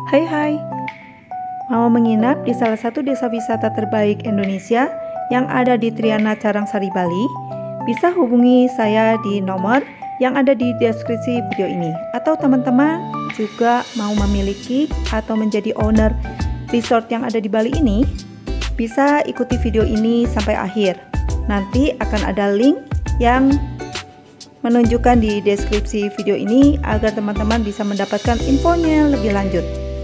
Hai, mau menginap di salah satu desa wisata terbaik Indonesia yang ada di Triana Carangsari, Bali? Bisa hubungi saya di nomor yang ada di deskripsi video ini. Atau teman-teman juga mau memiliki atau menjadi owner resort yang ada di Bali ini, bisa ikuti video ini sampai akhir. Nanti akan ada link yang menunjukkan di deskripsi video ini agar teman-teman bisa mendapatkan infonya lebih lanjut.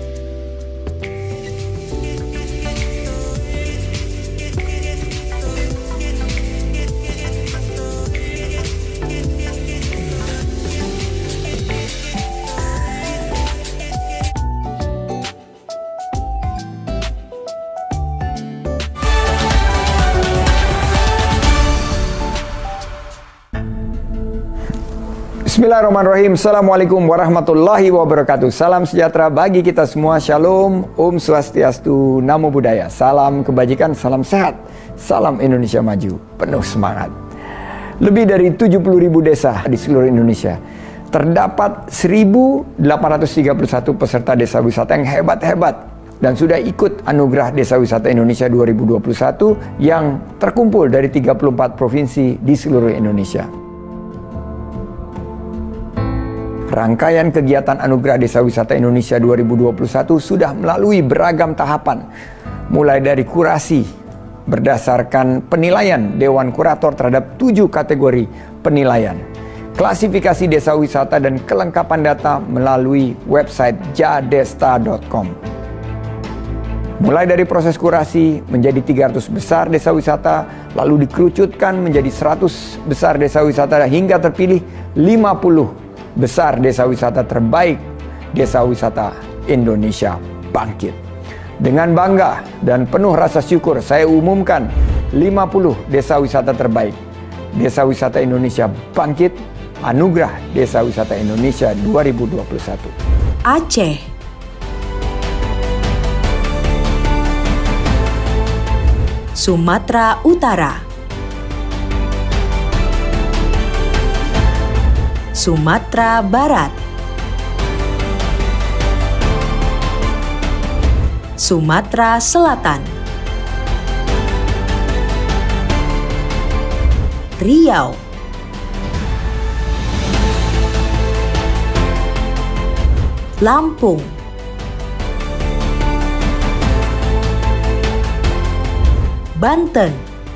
Bismillahirrahmanirrahim. Assalamualaikum warahmatullahi wabarakatuh. Salam sejahtera bagi kita semua. Shalom, Om Swastiastu, Namo Buddhaya. Salam kebajikan, salam sehat, salam Indonesia maju, penuh semangat. Lebih dari 70.000 desa di seluruh Indonesia. Terdapat 1.831 peserta desa wisata yang hebat-hebat dan sudah ikut Anugerah Desa Wisata Indonesia 2021 yang terkumpul dari 34 provinsi di seluruh Indonesia. Rangkaian kegiatan Anugerah Desa Wisata Indonesia 2021 sudah melalui beragam tahapan, mulai dari kurasi berdasarkan penilaian Dewan Kurator terhadap 7 kategori penilaian, klasifikasi desa wisata dan kelengkapan data melalui website jadesta.com. Mulai dari proses kurasi menjadi 300 besar desa wisata, lalu dikerucutkan menjadi 100 besar desa wisata hingga terpilih 50 besar desa wisata terbaik desa wisata Indonesia bangkit. Dengan bangga dan penuh rasa syukur saya umumkan 50 desa wisata terbaik Desa Wisata Indonesia Bangkit Anugerah Desa Wisata Indonesia 2021. Aceh, Sumatera Utara, Sumatera Barat, Sumatera Selatan, Riau, Lampung, Banten,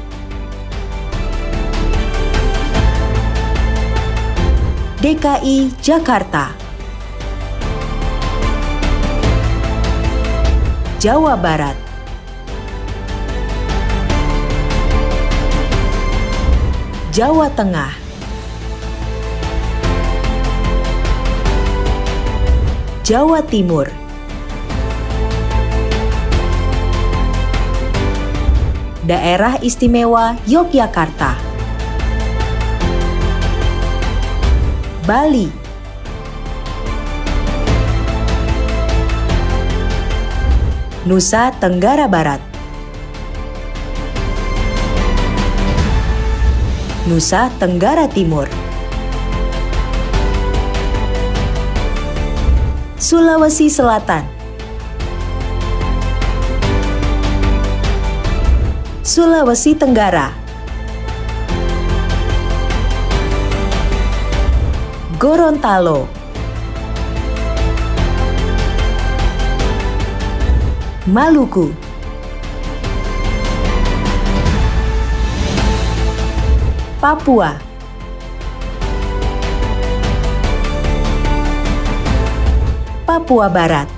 DKI Jakarta, Jawa Barat, Jawa Tengah, Jawa Timur, Daerah Istimewa Yogyakarta, Bali, Nusa Tenggara Barat, Nusa Tenggara Timur, Sulawesi Selatan, Sulawesi Tenggara, Gorontalo, Maluku, Papua, Papua Barat,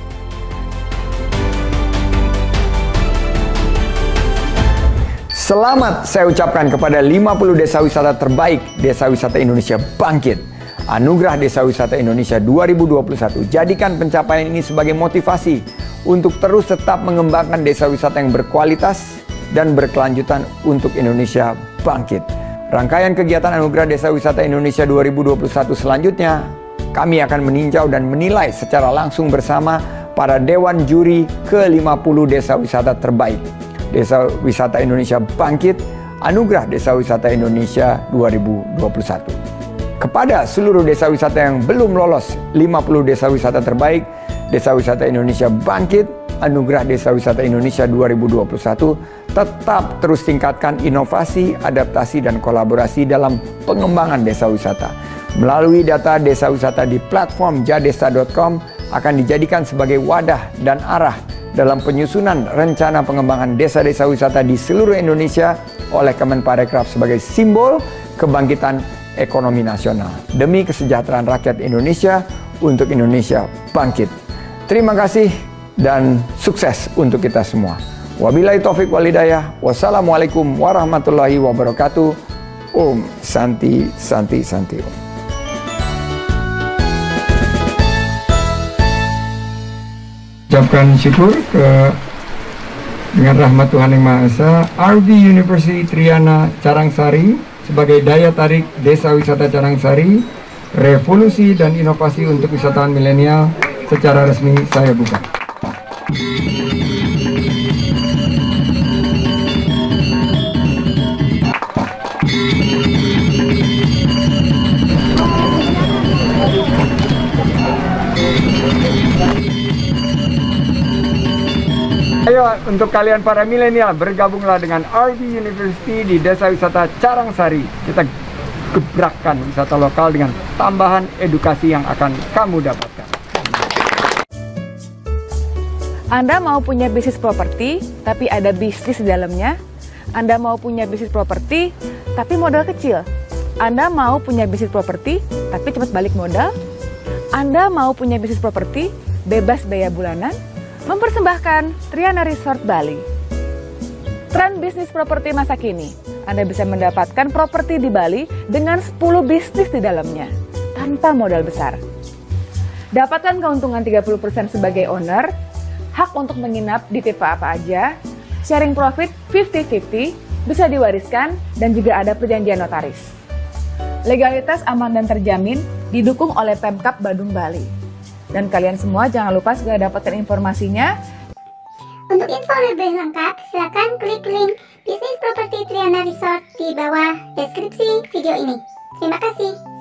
Selamat saya ucapkan kepada 50 desa wisata terbaik Desa Wisata Indonesia Bangkit Anugerah Desa Wisata Indonesia 2021. Jadikan pencapaian ini sebagai motivasi untuk terus tetap mengembangkan desa wisata yang berkualitas dan berkelanjutan untuk Indonesia bangkit. Rangkaian kegiatan Anugerah Desa Wisata Indonesia 2021 selanjutnya, kami akan meninjau dan menilai secara langsung bersama para Dewan Juri ke-50 desa wisata terbaik Desa Wisata Indonesia Bangkit Anugerah Desa Wisata Indonesia 2021. Kepada seluruh desa wisata yang belum lolos 50 desa wisata terbaik, Desa Wisata Indonesia Bangkit, Anugerah Desa Wisata Indonesia 2021 tetap terus tingkatkan inovasi, adaptasi, dan kolaborasi dalam pengembangan desa wisata. Melalui data desa wisata di platform jadesa.com akan dijadikan sebagai wadah dan arah dalam penyusunan rencana pengembangan desa-desa wisata di seluruh Indonesia oleh Kemenparekraf sebagai simbol kebangkitan ekonomi nasional demi kesejahteraan rakyat Indonesia untuk Indonesia bangkit. Terima kasih dan sukses untuk kita semua. Wabillahi taufik walhidayah. Wassalamualaikum warahmatullahi wabarakatuh. Om Santi Santi Santi Om. Ucapkan syukur dengan rahmat Tuhan Yang Maha Esa, RV University Triana Carangsari sebagai daya tarik Desa Wisata Carangsari, revolusi dan inovasi untuk wisatawan milenial secara resmi saya buka. Ayo untuk kalian para milenial, bergabunglah dengan RV University di Desa Wisata Carangsari. Kita gebrakkan wisata lokal dengan tambahan edukasi yang akan kamu dapatkan. Anda mau punya bisnis properti, tapi ada bisnis di dalamnya? Anda mau punya bisnis properti, tapi modal kecil? Anda mau punya bisnis properti, tapi cepat balik modal? Anda mau punya bisnis properti, bebas biaya bulanan? Mempersembahkan Triana Resort Bali. Tren bisnis properti masa kini. Anda bisa mendapatkan properti di Bali dengan 10 bisnis di dalamnya, tanpa modal besar. Dapatkan keuntungan 30% sebagai owner, hak untuk menginap di tipe apa aja, sharing profit 50-50, bisa diwariskan, dan juga ada perjanjian notaris. Legalitas aman dan terjamin, didukung oleh Pemkab Badung Bali. Dan kalian semua jangan lupa segera dapatkan informasinya. Untuk info lebih lengkap, silakan klik link bisnis properti Triana Resort di bawah deskripsi video ini. Terima kasih.